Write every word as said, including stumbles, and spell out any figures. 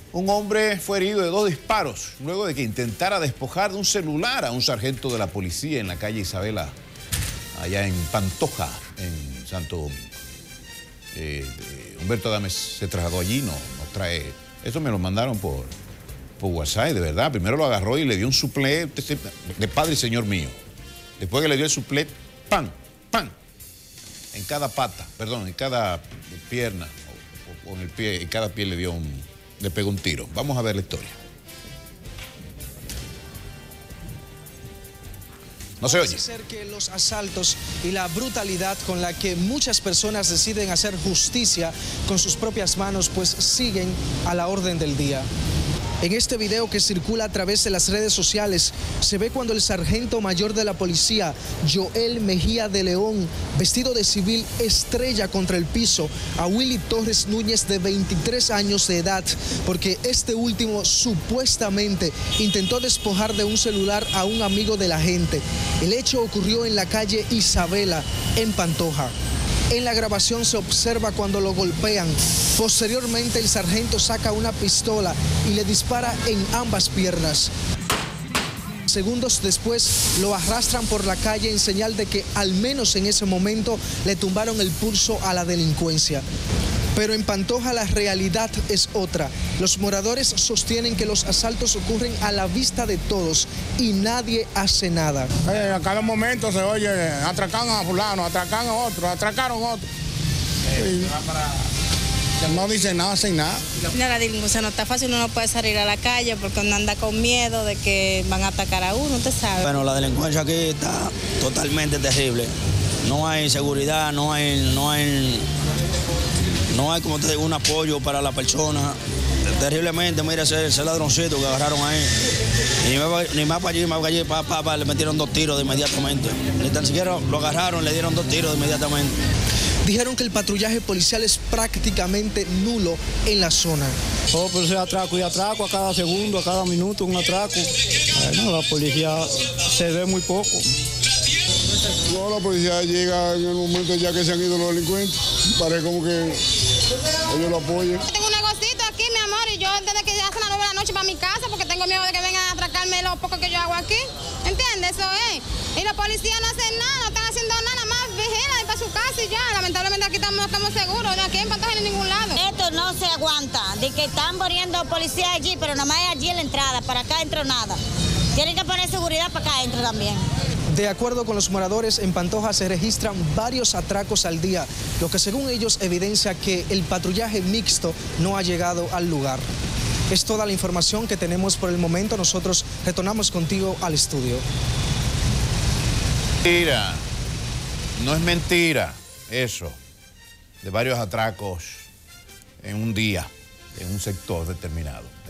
Un hombre fue herido de dos disparos luego de que intentara despojar de un celular a un sargento de la policía en la calle Isabela, allá en Pantoja, en Santo Domingo. Eh, eh, Humberto Adames se trasladó allí, no, nos trae... Esto me lo mandaron por, por WhatsApp, de verdad. Primero lo agarró y le dio un suplé de padre y señor mío. Después que le dio el suplé, ¡pam! ¡Pam! En cada pata, perdón, en cada pierna o, o en el pie, en cada pie le dio un... le pegó un tiro. Vamos a ver la historia. No se oye. Parece ser que los asaltos y la brutalidad con la que muchas personas deciden hacer justicia con sus propias manos, pues siguen a la orden del día. En este video que circula a través de las redes sociales, se ve cuando el sargento mayor de la policía, Joel Mejía de León, vestido de civil, estrella contra el piso a Willy Torres Núñez, de veintitrés años de edad, porque este último supuestamente intentó despojar de un celular a un amigo de la gente. El hecho ocurrió en la calle Isabela, en Pantoja. En la grabación se observa cuando lo golpean. Posteriormente, el sargento saca una pistola y le dispara en ambas piernas. Segundos después, lo arrastran por la calle en señal de que, al menos en ese momento, le tumbaron el pulso a la delincuencia. Pero en Pantoja la realidad es otra. Los moradores sostienen que los asaltos ocurren a la vista de todos y nadie hace nada. Eh, a cada momento se oye, atracan a fulano, atracan a otro, atracaron a otro. Eh, y no dicen nada, hacen nada. No, la delincuencia no está fácil, uno no puede salir a la calle porque uno anda con miedo de que van a atacar a uno, usted sabe. Bueno, la delincuencia aquí está totalmente terrible. No hay seguridad, no hay... No hay No hay, como te digo, un apoyo para la persona. Terriblemente, mira ese, ese ladroncito que agarraron ahí. Y ni, ni más para allí, más para allí, pa, pa, pa, le metieron dos tiros de inmediatamente. Ni tan siquiera lo agarraron, le dieron dos tiros de inmediatamente. Dijeron que el patrullaje policial es prácticamente nulo en la zona. Oh, pues se atraco y atraco a cada segundo, a cada minuto, un atraco. Bueno, la policía se ve muy poco. No, la policía llega en el momento ya que se han ido los delincuentes. Parece como que ellos lo apoyan. Tengo un negocito aquí, mi amor, y yo desde que ya hacen las nueve de la noche para mi casa porque tengo miedo de que vengan a atracarme lo poco que yo hago aquí. ¿Entiendes? Eso es. Y los policías no hacen nada, no están haciendo nada más, vigilan para su casa y ya. Lamentablemente aquí estamos, estamos seguros, no aquí en Pantoja ni en ningún lado. Esto no se aguanta, de que están poniendo policías allí, pero nada más allí en la entrada, para acá adentro nada. Tienen que poner seguridad para acá adentro también. De acuerdo con los moradores, en Pantoja se registran varios atracos al día, lo que según ellos evidencia que el patrullaje mixto no ha llegado al lugar. Es toda la información que tenemos por el momento. Nosotros retornamos contigo al estudio. Mentira, no es mentira eso, de varios atracos en un día, en un sector determinado.